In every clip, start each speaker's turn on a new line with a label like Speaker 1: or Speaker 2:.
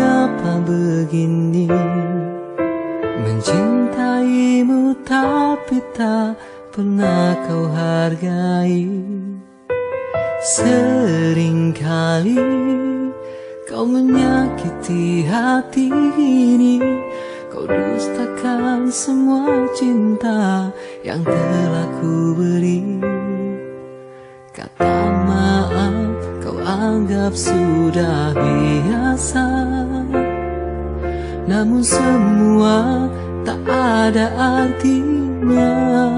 Speaker 1: mengapa begini, mencintaimu tapi tak pernah kau hargai. Seringkali kau menyakiti hati ini, kau dustakan semua cinta yang telah ku beri. Kata maaf kau anggap sudah biasa, namun semua tak ada artinya.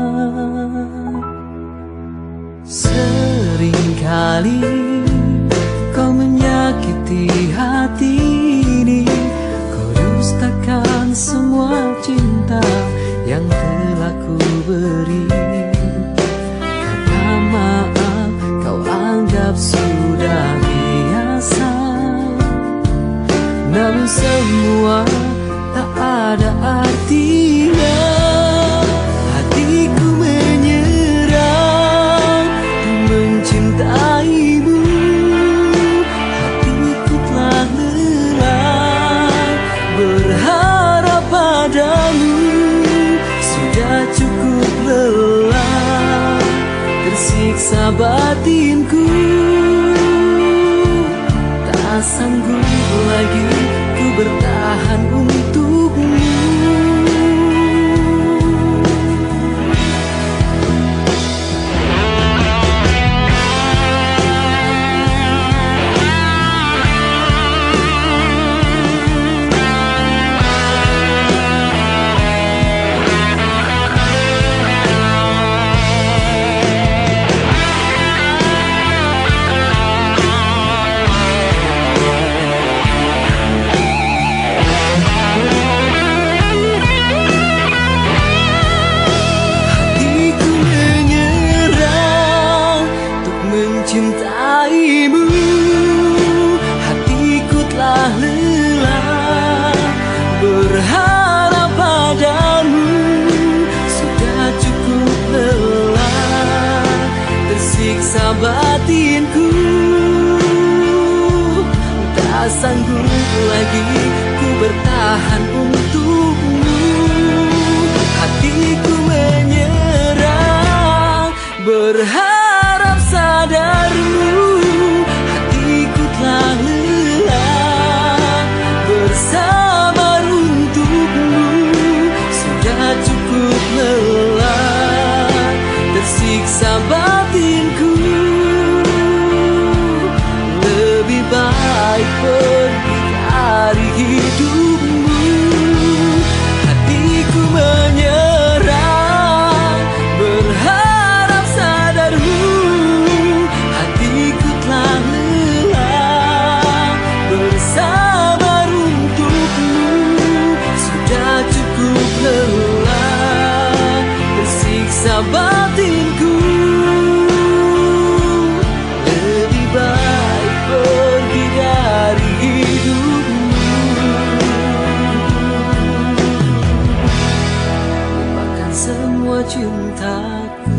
Speaker 1: Seringkali kau menyakiti hati ini, kau dustakan semua cinta yang telah ku beri. Kata maaf kau anggap sudah biasa, namun semua tak ada artinya. Hatiku menyerah mencintaimu, hatiku telah lelah berharap padamu. Sudah cukup lelah, tersiksa batinku, tak sanggup lagi ku bertahan untukmu. Mencintaimu, hatiku telah lelah berharap padamu. Sudah cukup lelah, tersiksa batinku, tak sanggup lagi ku bertahan untukmu. Hatiku menyerah berharap sadarmu, hatiku telah lelah bersabar untukmu. Sudah cukup lelah, tersiksa batinku, lebih baik pergi dari hidupmu. Hatiku menyerah berharap sadarmu, hatiku telah lelah bersabar untukmu. Sudah cukup lelah, tersiksa batinku, lebih baik pergi dari hidupmu. Lupakan semua cintaku.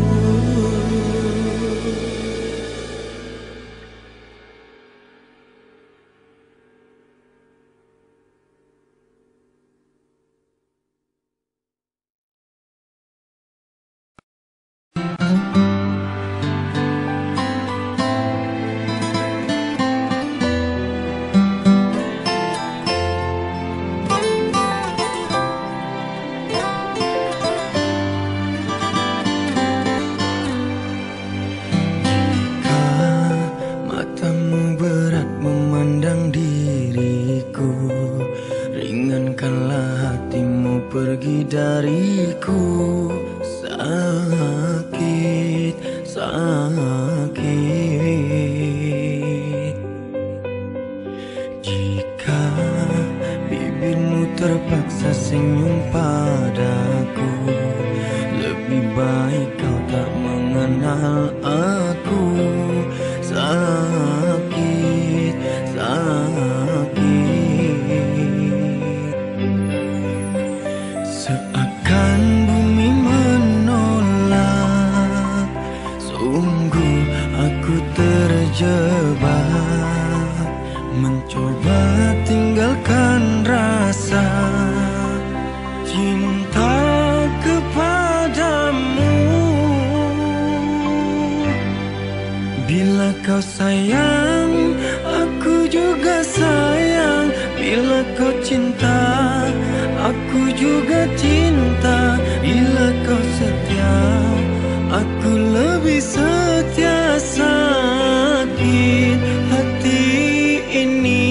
Speaker 2: Pergi dariku, sakit, sakit. Jika bibirmu terpaksa senyum padaku, lebih baik kau tak mengenal aku. Sakit, sakit. Seakan bumi menolak, sungguh aku terjebak, mencoba tinggalkan kau sayang, aku juga sayang. Bila kau cinta, aku juga cinta. Bila kau setia, aku lebih setia. Sakit hati ini,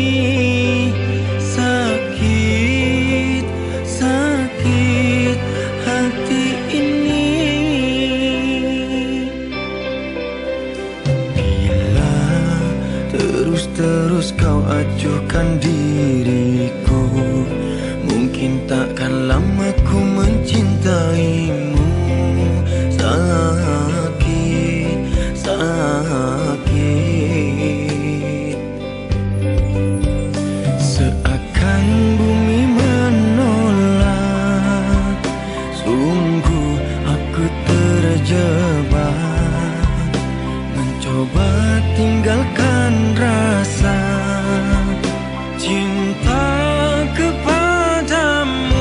Speaker 2: sakit, sakit hati ini. Bila terus kau acuhkan diriku, mungkin takkan lama ku mencintaimu. Sakit, sakit, seakan bumi menolak. Sungguh aku terjebak, mencoba tinggalkan rasa cinta kepadamu.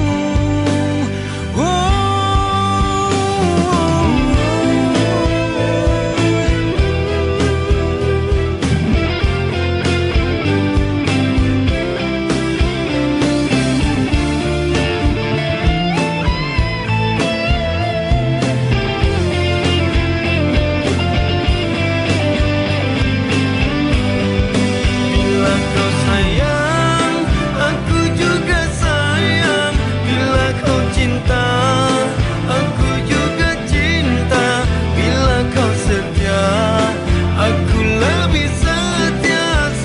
Speaker 2: Bila kau sayang, aku juga sayang. Bila kau cinta, aku juga cinta. Bila kau setia, aku lebih setia.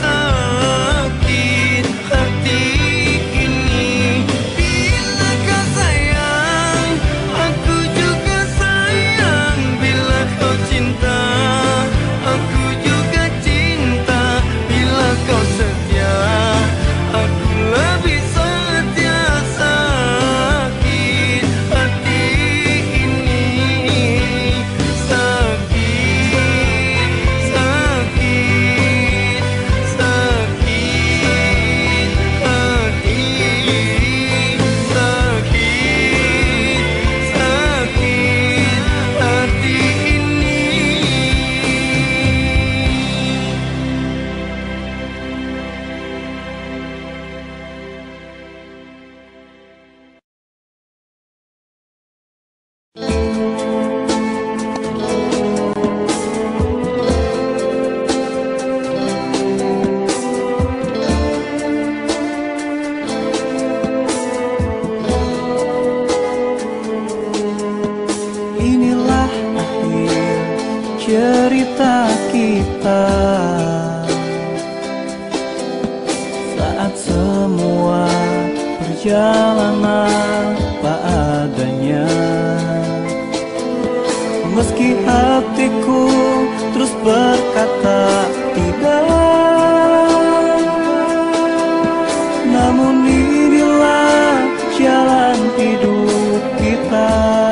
Speaker 2: Sakit hati ini. Bila kau sayang, aku juga sayang. Bila kau cinta, aku juga cinta. Bila kau setia, aku lebih setia. Sakit hati ini, sakit, sakit, sakit hati, sakit, sakit hati ini.
Speaker 1: Inilah akhir cerita kita, saat semua perjalanan apa adanya. Meski hatiku terus berkata tidak, namun inilah jalan hidup kita.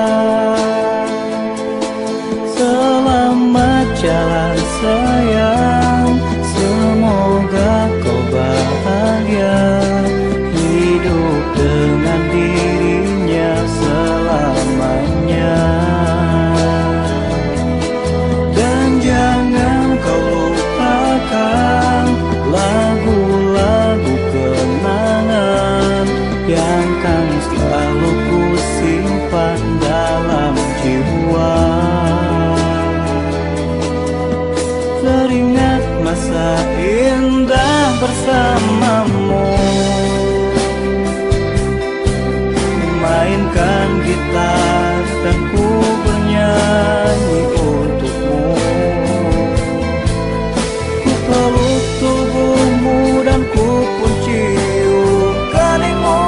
Speaker 1: Selamat jalan sayang, semoga kau bahagia, hidup dengan dirinya selamanya. Dan jangan kau lupakan lagu-lagu kenangan yang kan selalu ku simpan dalam jiwa. Teringat masa indah bersamamu, mainkan gitar dan ku bernyanyi untukmu. Ku peluk tubuhmu dan ku pun cium keningmu.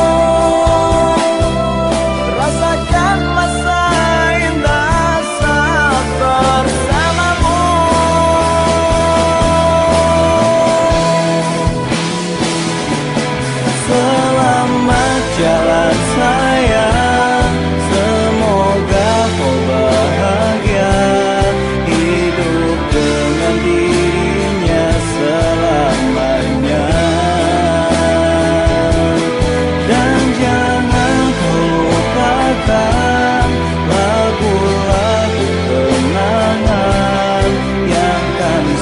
Speaker 1: Rasakan masa indah saat bersamamu. Selamat jalan sayang, semoga kau bahagia, hidup dengan dirinya selamanya. Dan jangan kau lupakan lagu-lagu kenangan yang kan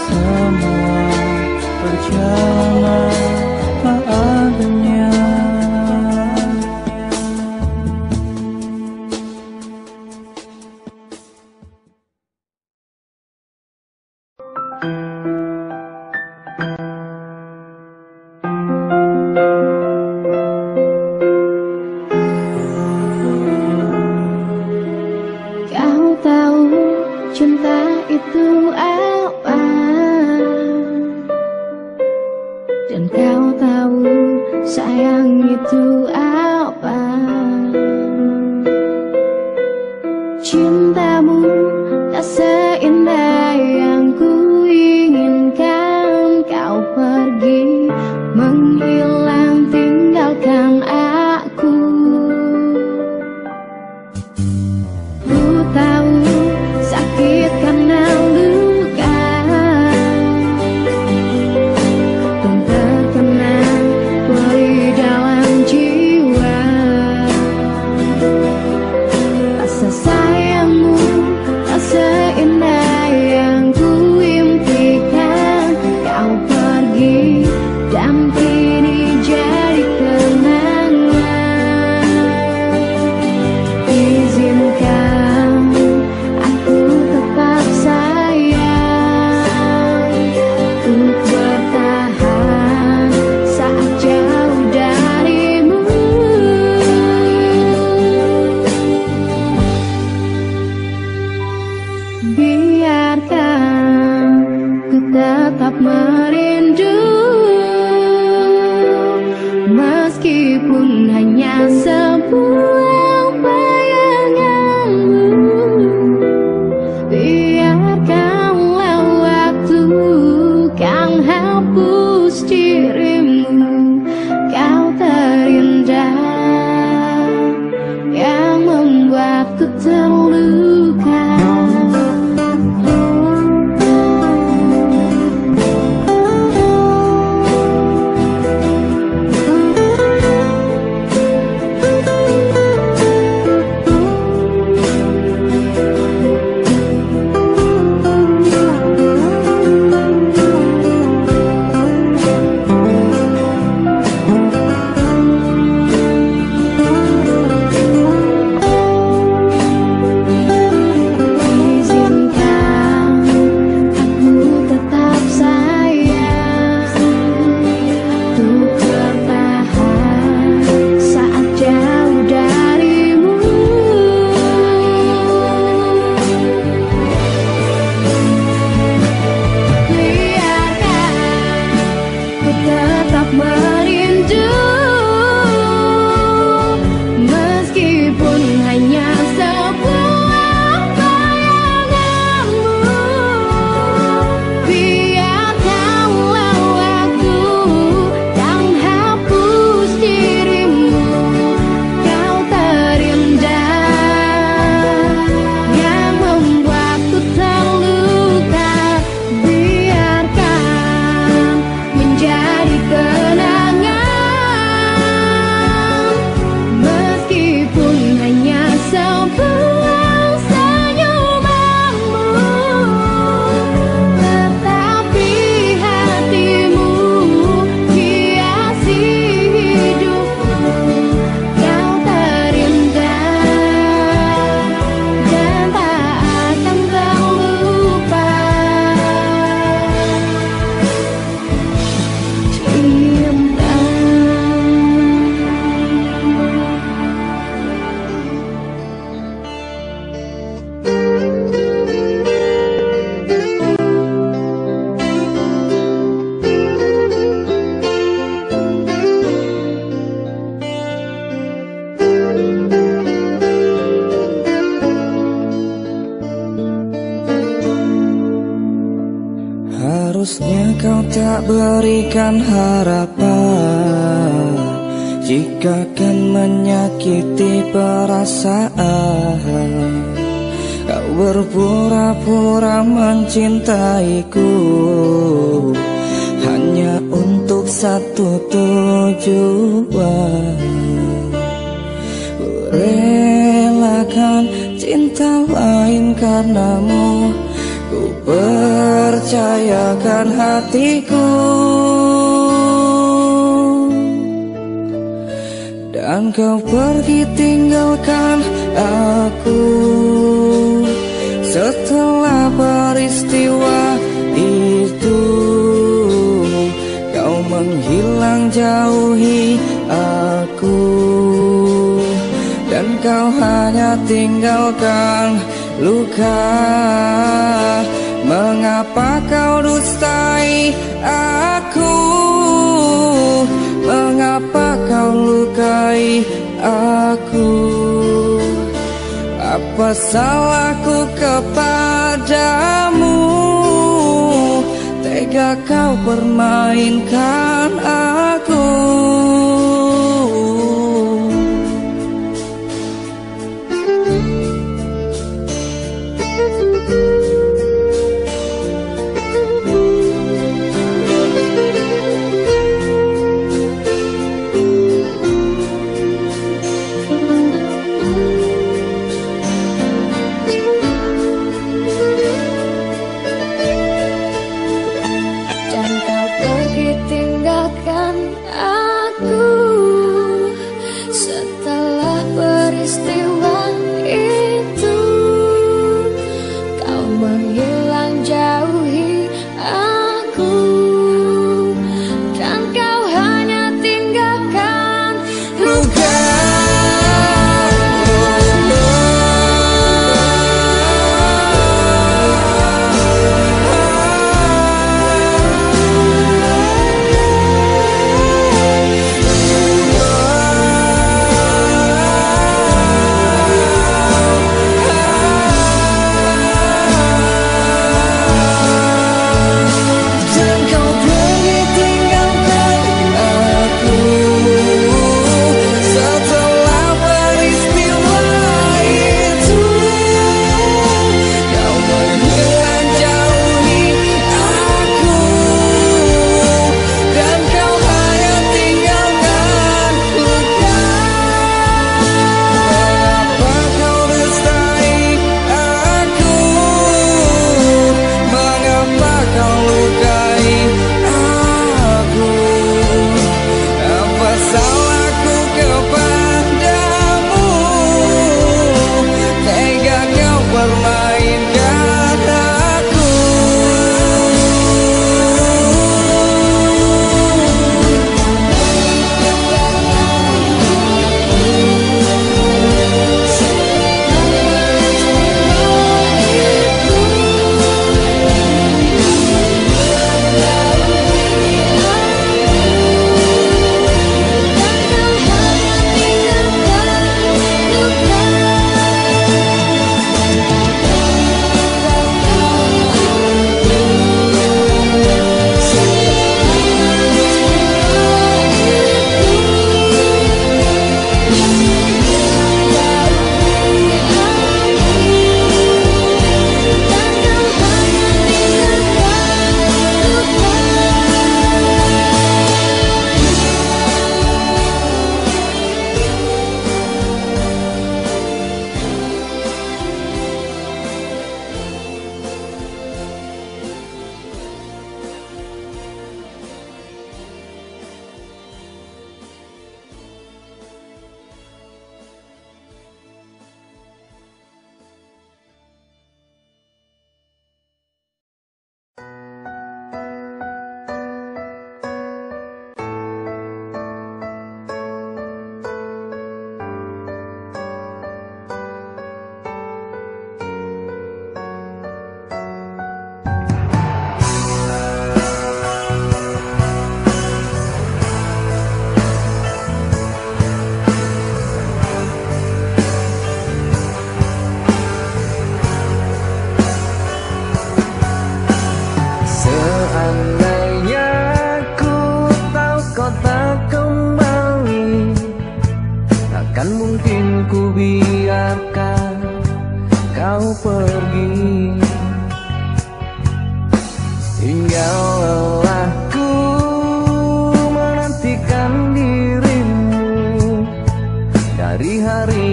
Speaker 1: semua berjalan apa adanya.
Speaker 3: Kau tahu cinta itu apa, dan kau tahu sayang itu apa. Cintamu tak seindah yang ku inginkan. Kau pergi menghilang tinggalkan aku. Ku tahu sakit karena luka dan terkena perih dalam jiwa. Rasa sayangmu tak seindah yang ku impikan. Kau pergi dan kini jadi kenangan. Izinkan aku tetap sayang, untuk bertahan saat jauh darimu. Biarkan ku tetap merindu, meskipun hanya sebuah bayanganmu. Biarkanlah waktu kan hapus dirimu. Kau terindah yang membuatku terluka.
Speaker 1: Harusnya kau tak berikan harapan jika kan menyakiti perasaan. Kau berpura-pura mencintaiku hanya untuk satu tujuan. Ku relakan cinta lain karenamu. Ku percayakan hatiku, dan kau pergi tinggalkan aku. Setelah peristiwa itu, kau menghilang jauhi aku, dan kau hanya tinggalkan luka. Mengapa kau dustai aku? Mengapa kau lukai aku? Apa salahku kepadamu? Tega kau permainkan aku.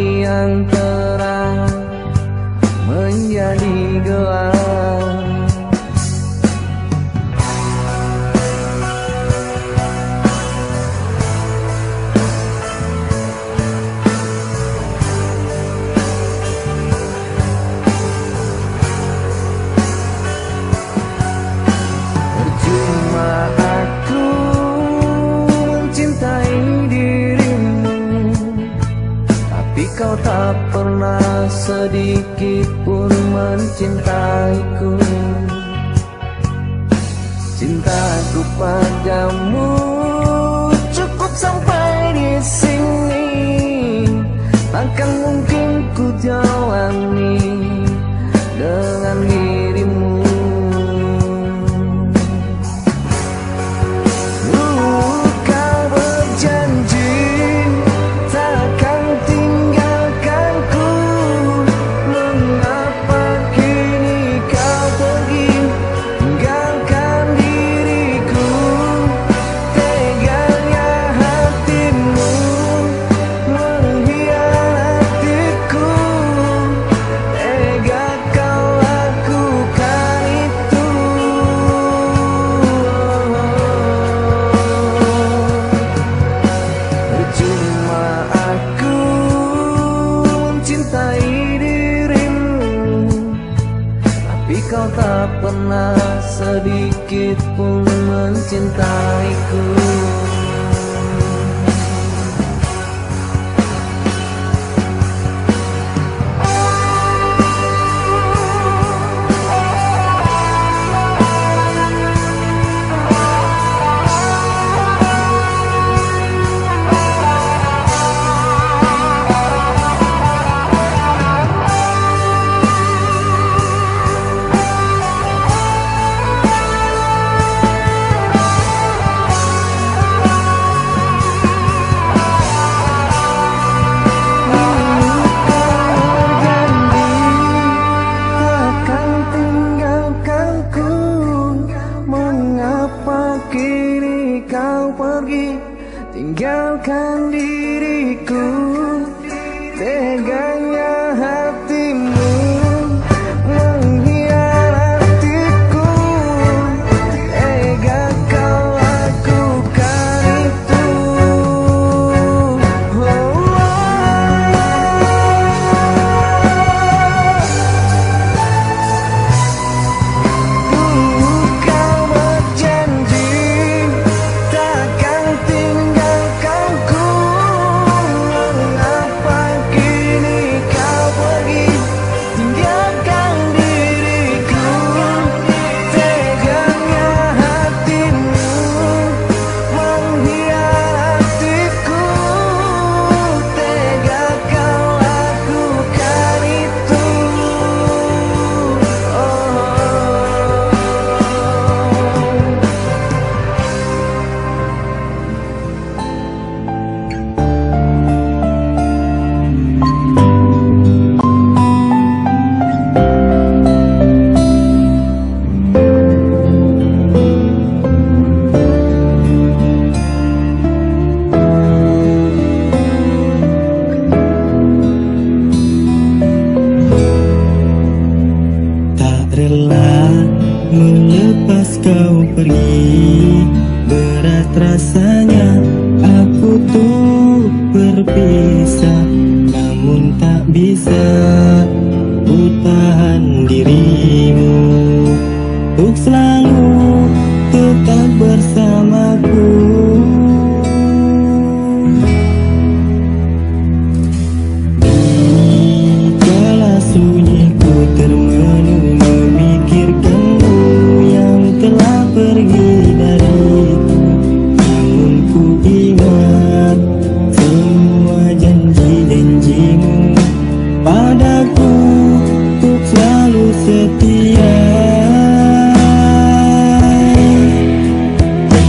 Speaker 1: yang terang menjadi gelap. sedikit pun mencintaiku. Cintaku padamu cukup sampai di sini, takkan mungkin ku jalani dengan dirimu. Kau berjanji takkan tinggalkanku, mengapa kini kau pergi tinggalkan diriku? Teganya hatimu mengkhianatiku, tega kau lakukan itu. Percuma aku mencintai dirimu, tapi kau tak pernah sedikit pun mencintaiku. Kini kau pergi tinggalkan diriku, teganya hatimu mengkhianatiku, tega kau lakukan itu. Kau berjanji takkan tinggalkanku, mengapa kini kau pergi tinggalkan diriku? Teganya hatimu mengkhianatiku, tega kau lakukan itu.
Speaker 4: Tak rela melepas kau pergi, berat rasanya aku tuh berpisah, namun tak bisa ku tahan dirimu untuk selalu tetap bersamaku. Kala sunyi ku termenung memikirkanmu yang telah pergi dariku, namun ku ingat semua janji-janjimu padaku untuk selalu setia.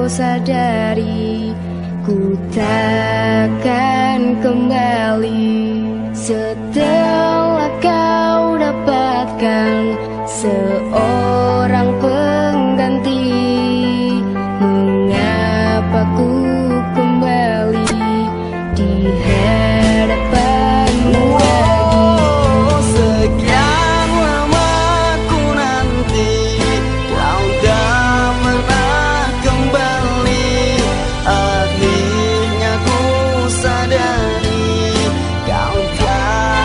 Speaker 3: sadari ku takkan kembali setelah kau dapatkan seorang pengganti. Mengapa ku kembali di hadapanmu lagi?
Speaker 1: Sekian lama ku nanti, kau tak pernah kembali. Akhirnya ku sadari, kau tak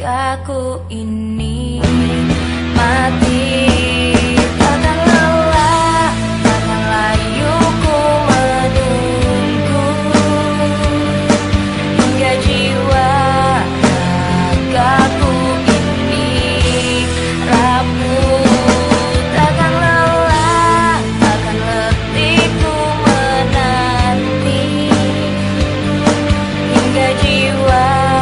Speaker 3: ragaku ini mati. Takkan lelah, takkan layu ku menunggu hingga jiwa ragaku ini rapuh. Takkan lelah, takkan letih ku menanti hingga jiwa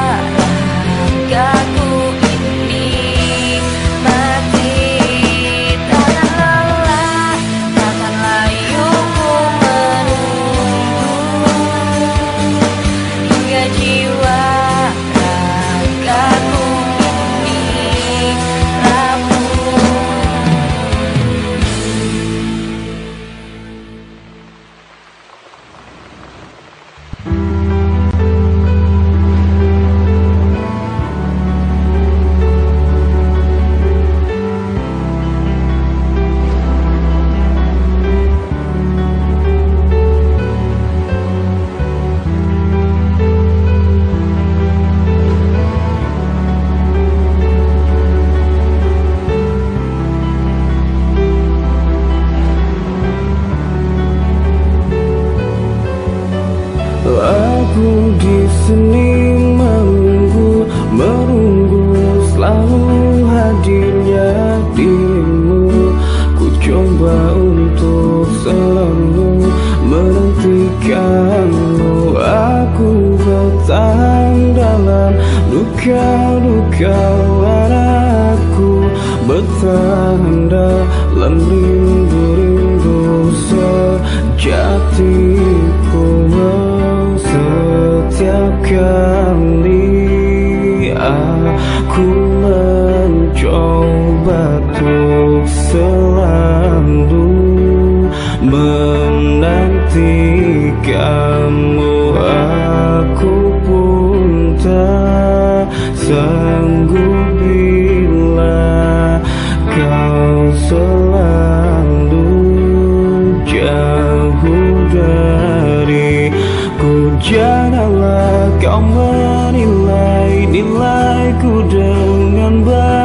Speaker 3: ragaku ini mati. Takkan lelah, takkan layu ku menunggu hingga jiwa ragaku ini rapuh.
Speaker 4: Aku di sini menunggu, selalu hadirnya dirimu. Ku coba untuk selalu menantikanmu. Aku bertahan dalam luka-luka laraku, bertahan dalam rindu-rindu sejatiku. Setiap kali aku mencoba untuk selalu menantikanmu, aku pun tak sanggup bila kau selalu jauh dariku. Janganlah kau menilai-nilaiku dengan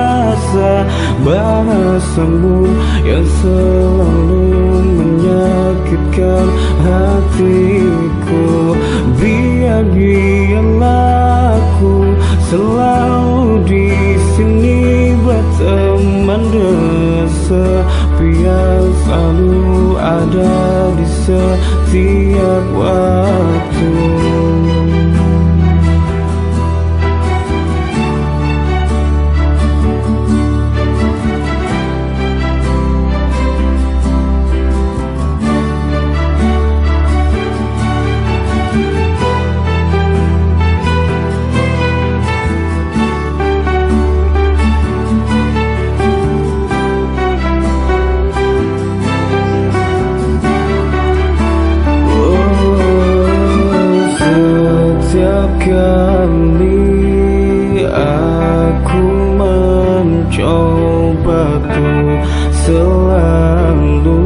Speaker 4: bahasamu yang selalu menyakitkan hatiku. Biarlah aku selalu di sini berteman sepian, selalu ada di setiap waktu. Setiap kali aku mencoba untuk selalu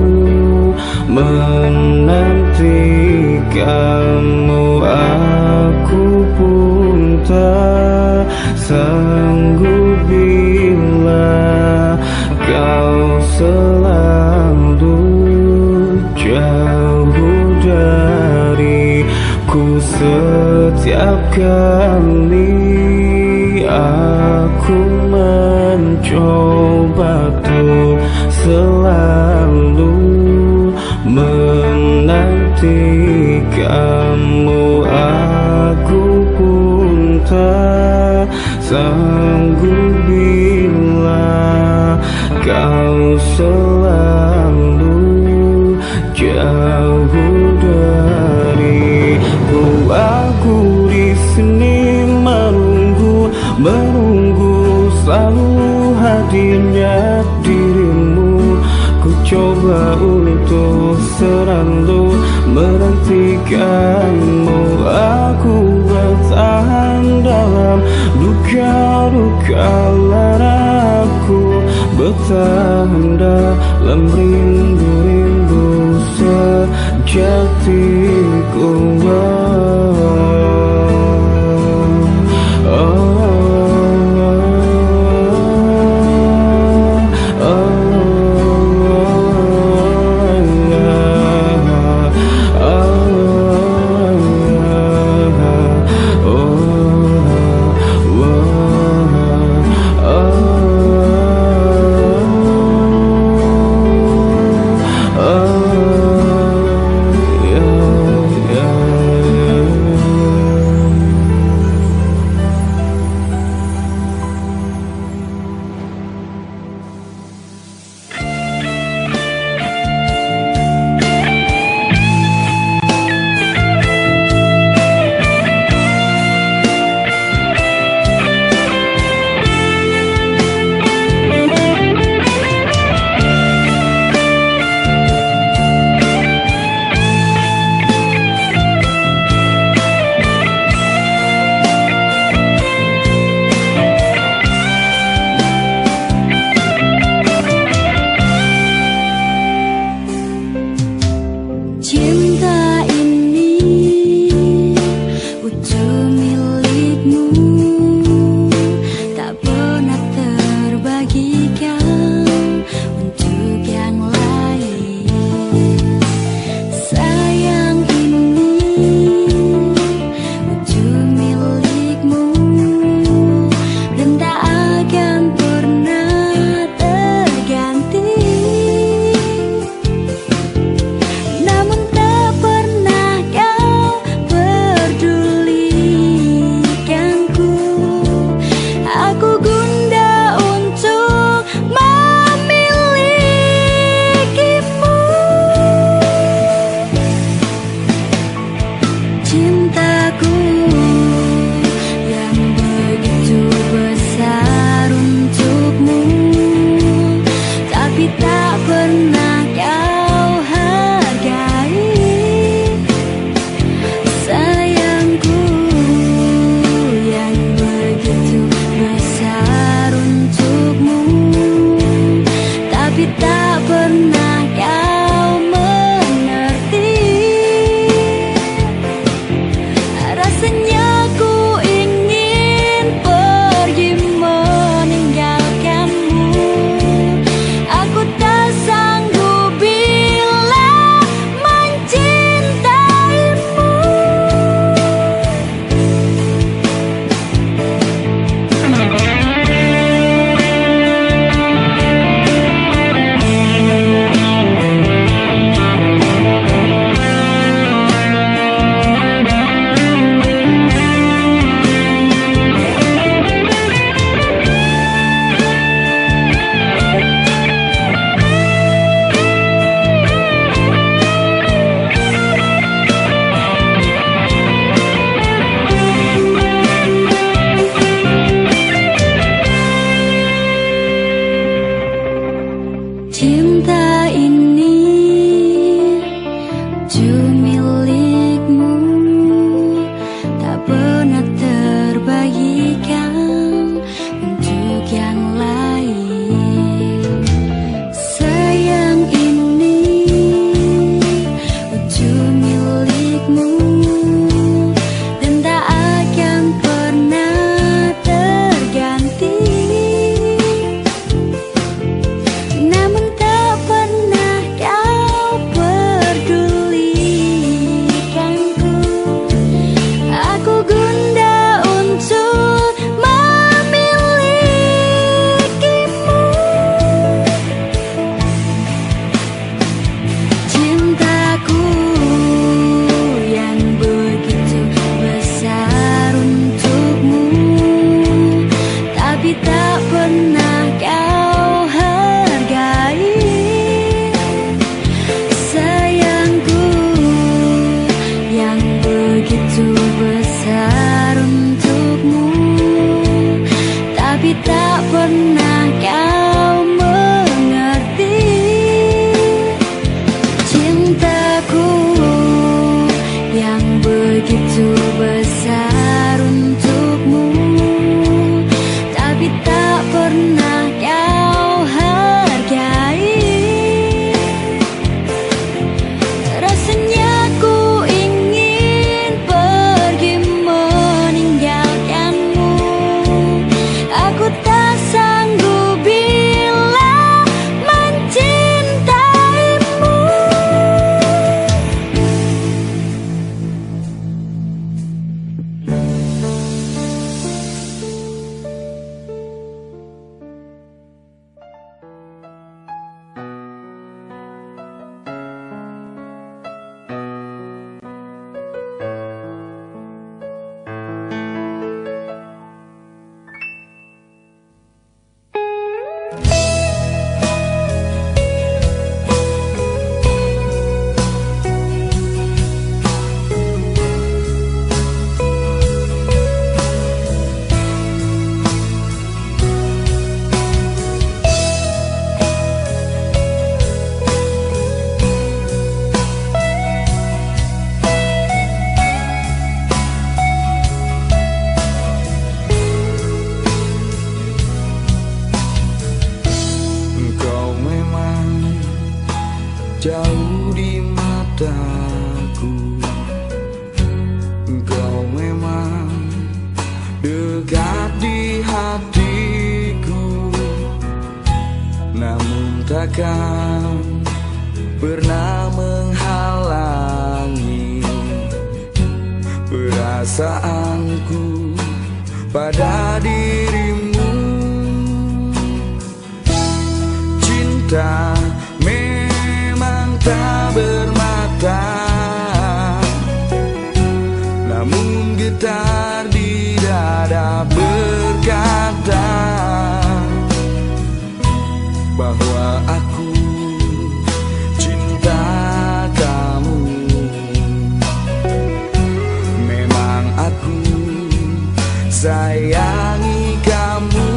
Speaker 4: menantikanmu, aku pun tak sanggup bila kau selalu jauh dariku. Setiap kali aku mencoba untuk selalu menantikanmu, aku pun tak sanggup bila kau selalu jauh dariku. Aku di sini menunggu, selalu hadirnya dirimu. Ku coba untuk selalu menantikanmu, aku bertahan dalam luka-luka laraku, bertahan dalam rindu-rindu sejatiku. Oh, oh, oh.
Speaker 3: tak pernah kau mengerti cintaku yang begitu besar untukmu, tapi tak pernah kau hargai. Rasanya ku ingin pergi meninggalkanmu. Aku tak sanggup bila mencintaimu.
Speaker 1: Engkau memang jauh di mataku, engkau memang dekat di hatiku, namun takkan pernah menghalangi perasaanku pada dirimu. Cinta memang tak bermata, namun getar di dada berkata bahwa aku cinta kamu. Memang aku sayangi kamu.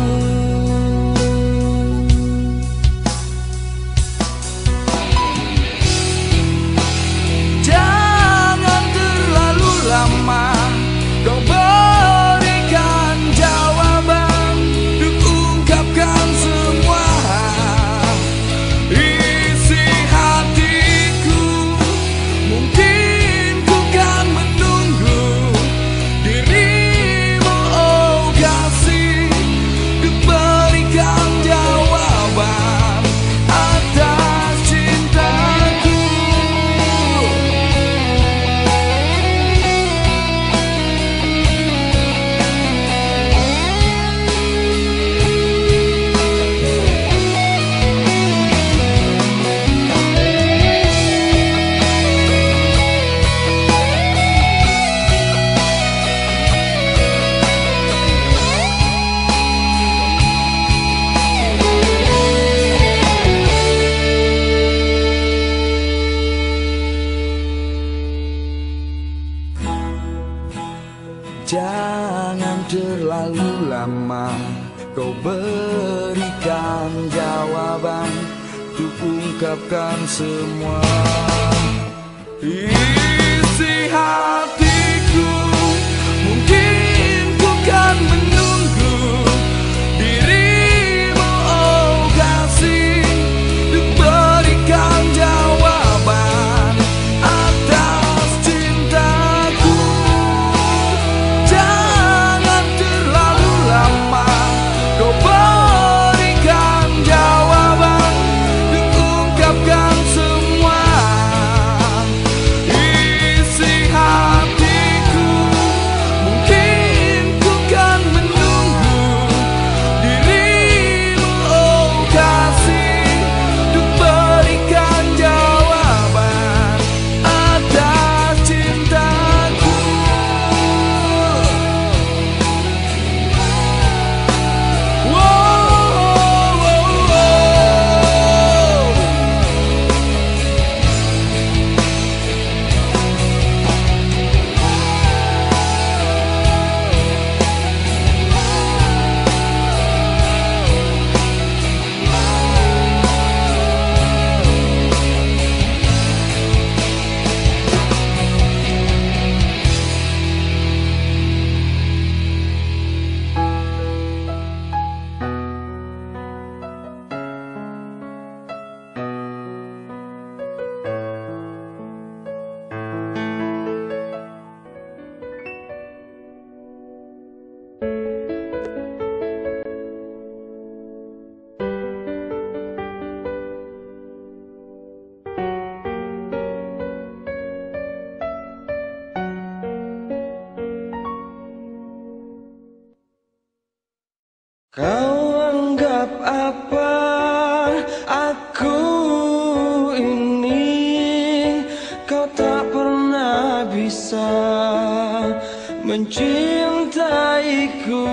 Speaker 1: Jangan terlalu lama kau berikan jawaban untuk ungkapkan semua isi hatiku. Mungkin ku kan menunggu dirimu, oh kasih, untuk berikan jawaban atas cintaku. Jangan terlalu lama kau berikan jawaban untuk ungkapkan semua isi hatiku. Mungkin ku kan menunggu dirimu, oh kasih, untuk berikan jawaban atas cintaku. Jangan terlalu lama kau berikan jawaban untuk ungkapkan semua isi hati.
Speaker 4: Kau anggap apa aku ini? Kau tak pernah bisa mencintaiku.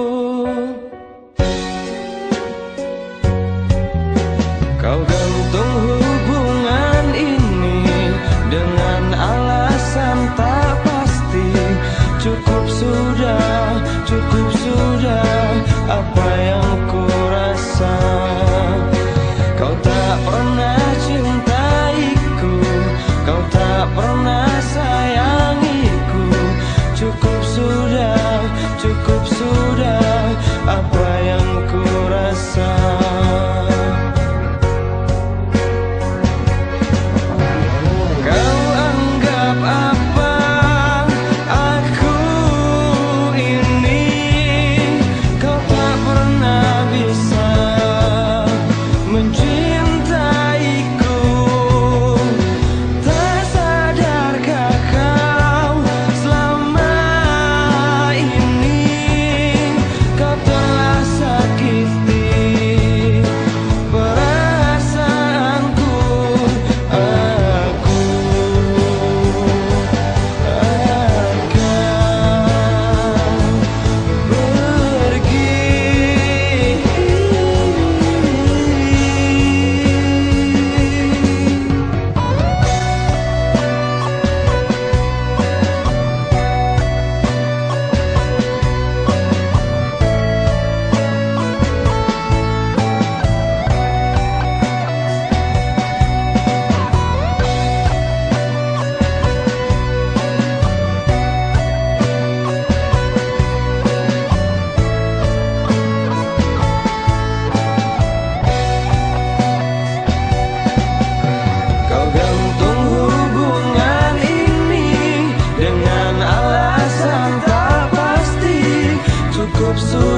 Speaker 4: Kau gantung hubungan ini dengan alasan tak pasti. Cukup sudah, apa yang ku rasa. Kau tak pernah cintaiku, kau tak pernah sayangiku. Cukup sudah, apa yang ku rasa. Kau anggap apa aku ini? Kau tak pernah bisa mencintaiku. Tak sadarkah kau selama ini kau telah sakiti perasaanku. Aku akan Kau gantung hubungan ini dengan alasan tak pasti. Cukup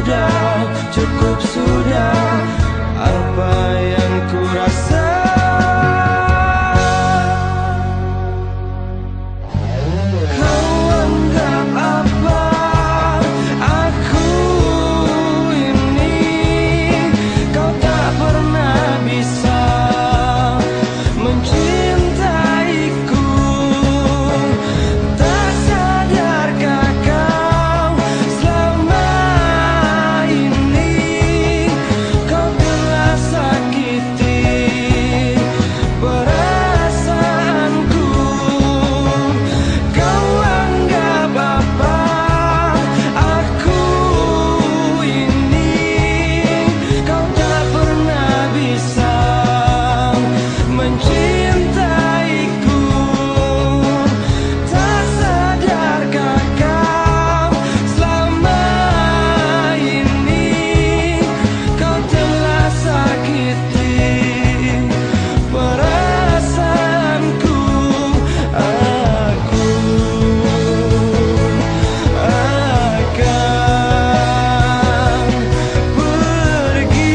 Speaker 4: sudah, apa yang ku rasa. Kau anggap apa aku ini? Kau tak pernah bisa mencintaiku. Tak sadarkah kau selama ini kau telah sakiti perasaanku. Kau anggap apa aku ini? Kau tak pernah bisa mencintaiku. Tak sadarkah kau selama ini kau telah sakiti perasaanku. Aku akan pergi.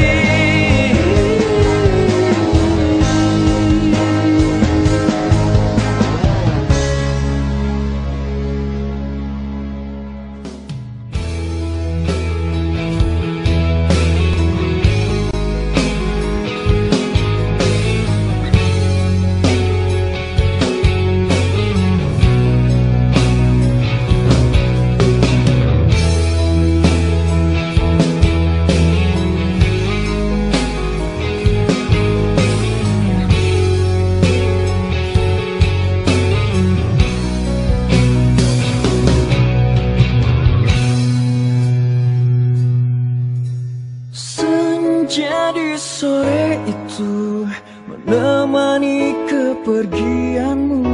Speaker 4: Senja di sore itu menemani kepergianmu.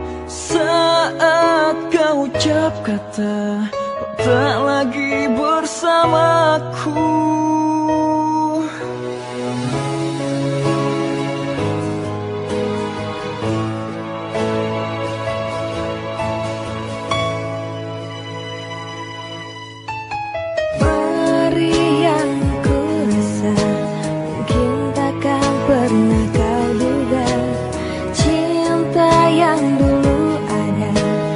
Speaker 4: Saat kau ucap kata kau tak lagi bersamaku.
Speaker 3: Peri yang ku rasa mungkin takkan pernah kau duga. Cinta yang dulu ada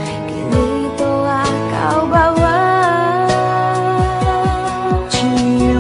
Speaker 3: kini telah kau bawa.
Speaker 4: Cinta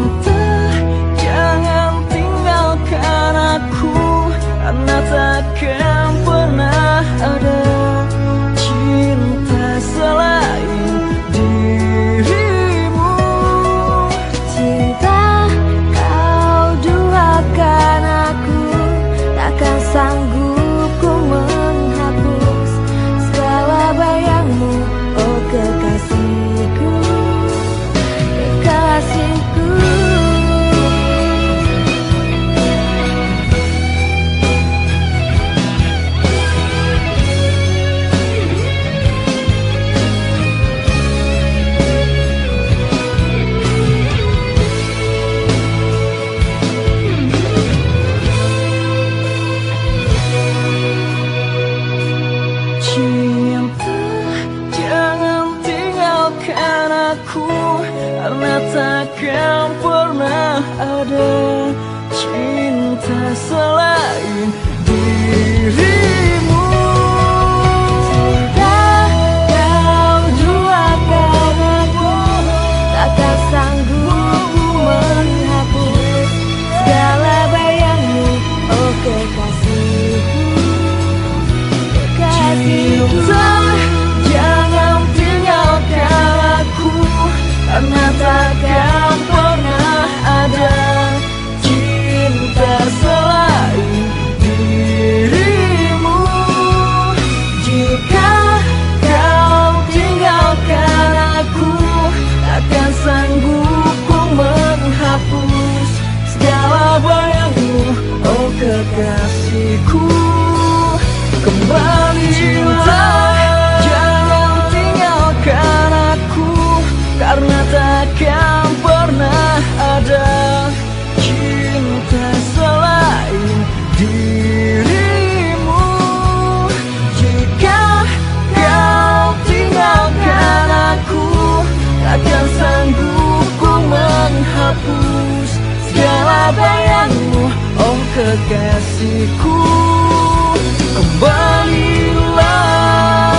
Speaker 2: kekasihku, kembalilah, jangan tinggalkan aku, karena takkan pernah ada cinta selain dirimu. Jika kau tinggalkan aku, takkan sanggup ku menghapus segala bayangmu, oh kekasihku, kembalilah.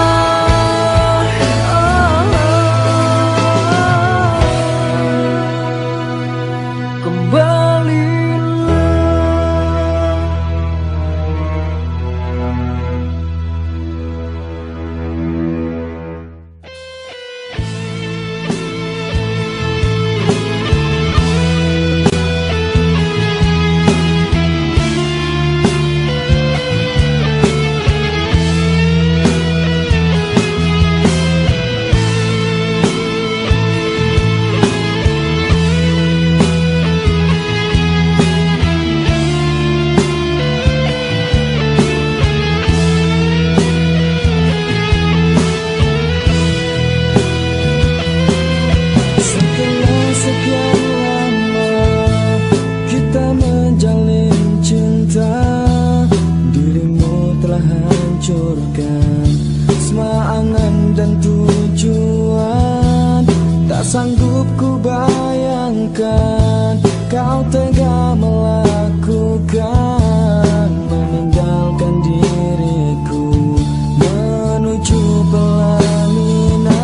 Speaker 1: Sanggup ku bayangkan kau tega melakukan, meninggalkan diriku menuju pelaminan.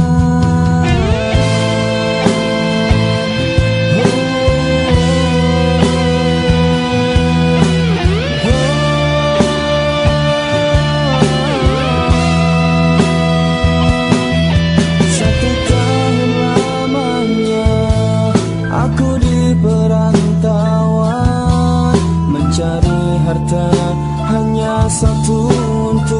Speaker 1: Satu tahun lamanya aku di perantauan, mencari harta hanya satu untuk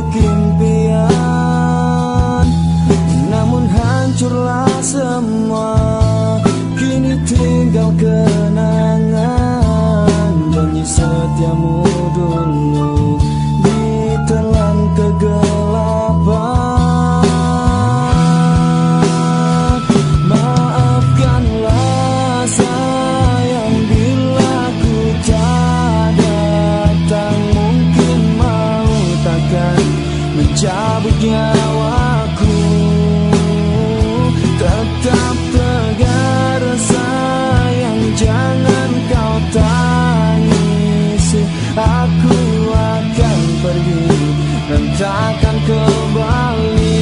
Speaker 1: impian. Namun hancurlah semua, kini tinggal kenangan. Janji setiamu dulu ditelan kegelapan. Maafkanlah sayang bila ku tak datang, mungkin mau takkan mencabut nyawaku. Tetap tegar sayang, jangan kau tangisi. Aku akan pergi dan takkan kembali.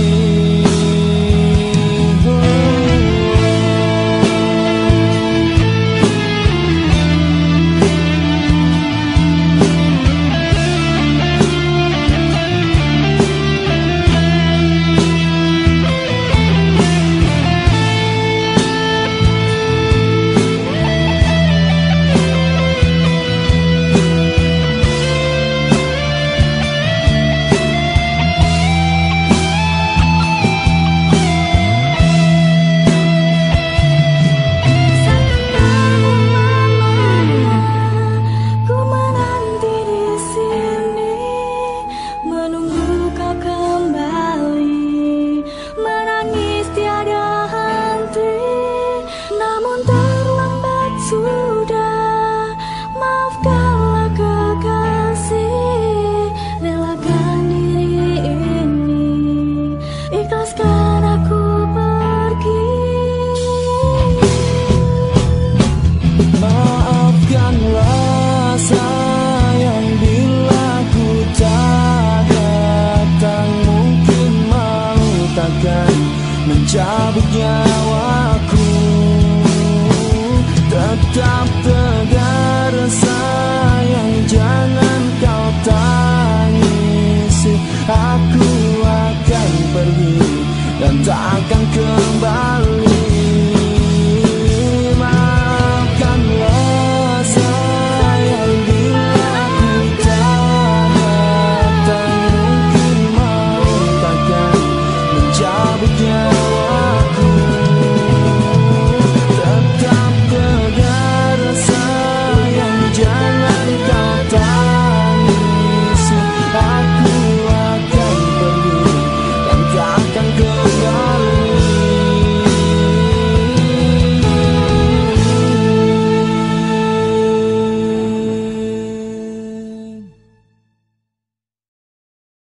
Speaker 1: Mencabut nyawaku, tetap